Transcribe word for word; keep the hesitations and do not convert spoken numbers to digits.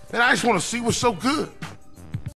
Man, I just want to see what's so good.